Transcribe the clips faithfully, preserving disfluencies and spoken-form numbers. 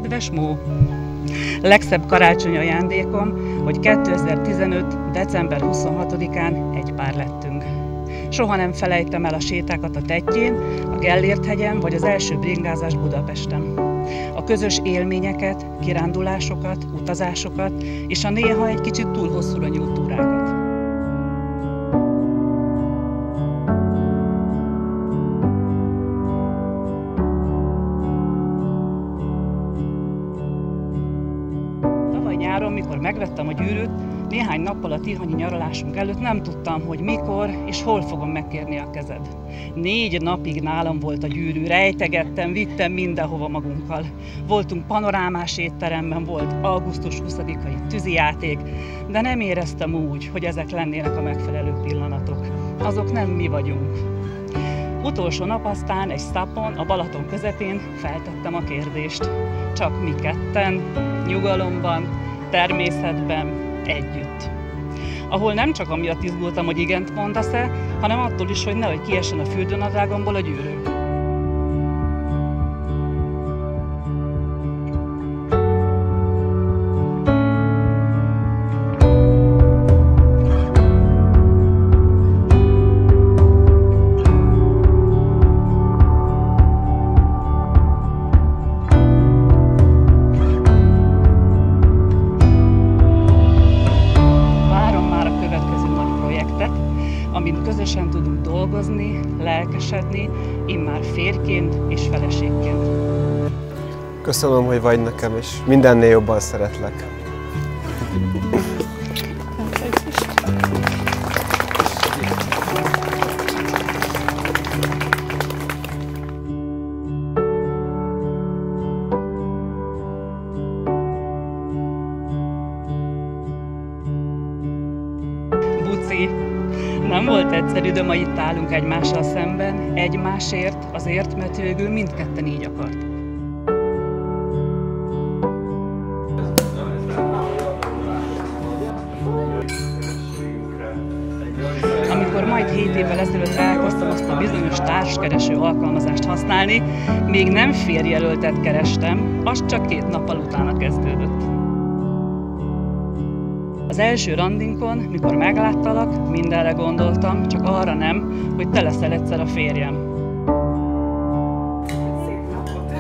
Kedves Mó! Legszebb karácsonyi ajándékom, hogy kétezer-tizenöt. december huszonhatodikán egy pár lettünk. Soha nem felejtem el a sétákat a Tettyén, a Gellért-hegyen vagy az első bringázást Budapesten. A közös élményeket, kirándulásokat, utazásokat és a néha egy kicsit túl hosszúra nyúlt túrákat. Tavaly nyáron, mikor megvettem a gyűrűt, néhány nappal a tihanyi nyaralásunk előtt nem tudtam, hogy mikor és hol fogom megkérni a kezed. Négy napig nálam volt a gyűrű, rejtegettem, vittem mindenhova magunkkal. Voltunk panorámás étteremben, volt augusztus huszadikai tűzijáték, de nem éreztem úgy, hogy ezek lennének a megfelelő pillanatok. Azok nem mi vagyunk. Utolsó nap aztán egy szapon, a Balaton közepén feltettem a kérdést. Csak mi ketten, nyugalomban, természetben, együtt. Ahol nem csak amiatt izgultam, hogy igent mondasz-e, hanem attól is, hogy nehogy kiessen a fürdőnadrágomból a gyűrű. Amin közösen tudunk dolgozni, lelkesedni, immár férjként és feleségként. Köszönöm, hogy vagy nekem, és mindennél jobban szeretlek. Buci! Nem volt egyszerű, de ma itt állunk egymással szemben, egymásért, azért, mert végül mindketten így akart. Amikor majd hét évvel ezelőtt elkezdtem azt a bizonyos társkereső alkalmazást használni, még nem férjjelöltet kerestem, az csak két nappal utána kezdődött. Az első randinkon, mikor megláttalak, mindenre gondoltam, csak arra nem, hogy te leszel egyszer a férjem. Szép napot!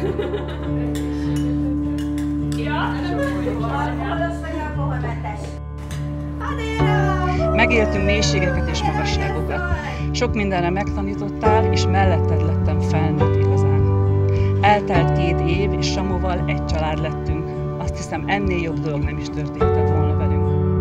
Megéltünk mélységeket és magasságokat. Sok mindenre megtanítottál, és melletted lettem felnőtt igazán. Eltelt két év, és Samuval egy család lettünk. Azt hiszem, ennél jobb dolog nem is történtett volna velünk.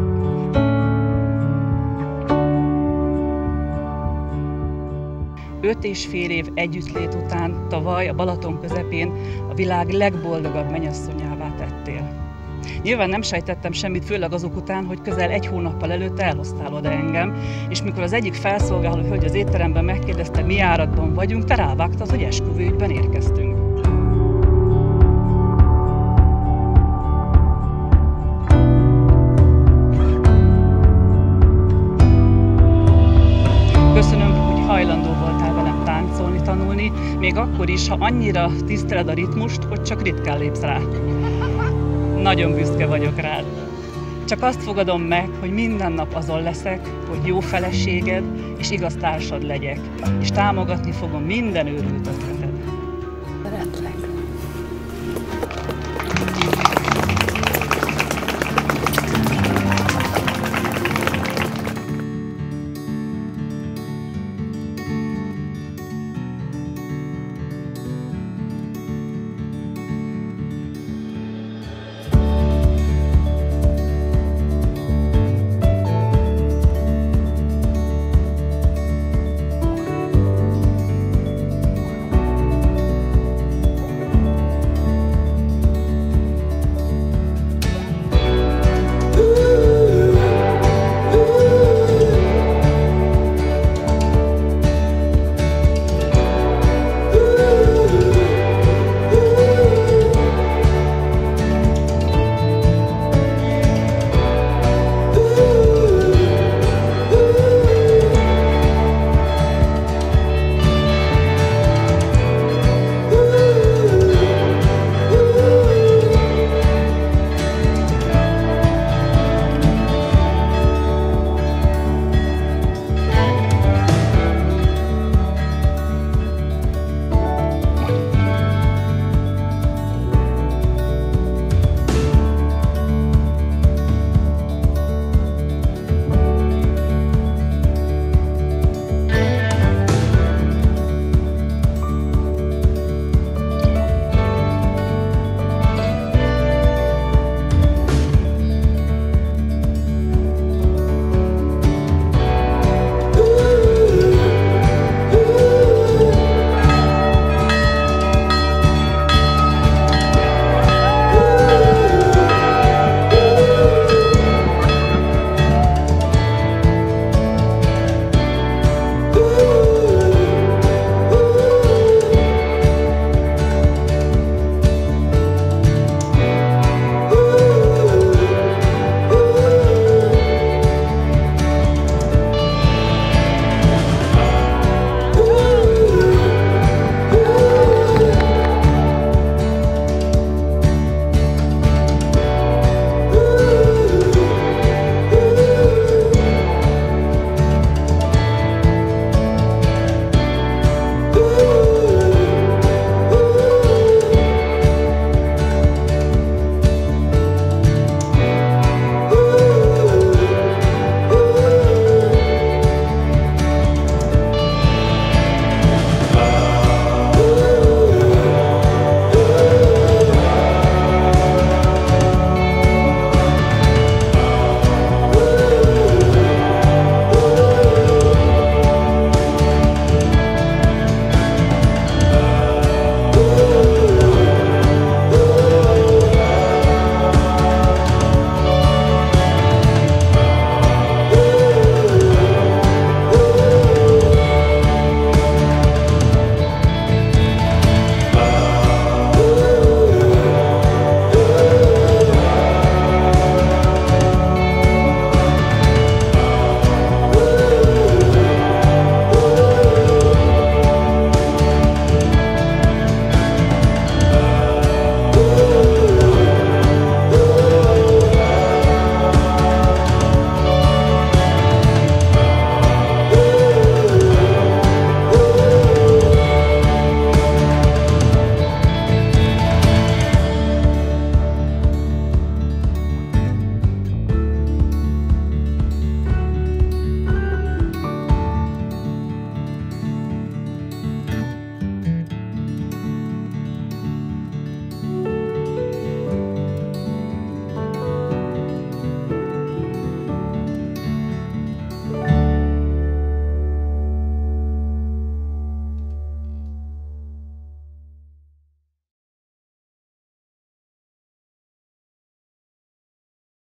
Öt és fél év együttlét után tavaly a Balaton közepén a világ legboldogabb mennyasszonyává tettél. Nyilván nem sejtettem semmit, főleg azok után, hogy közel egy hónappal előtte elhoztál oda engem, és mikor az egyik felszolgáló hölgy az étteremben megkérdezte, mi járatban vagyunk, te rávágtad, hogy esküvőügyben érkeztünk. Köszönöm, hogy hajlandó voltál velem táncolni, tanulni, még akkor is, ha annyira tiszteled a ritmust, hogy csak ritkán lépsz rá. Nagyon büszke vagyok rád. Csak azt fogadom meg, hogy minden nap azon leszek, hogy jó feleséged és igaz társad legyek, és támogatni fogom minden őrült ötleted. Szeretlek.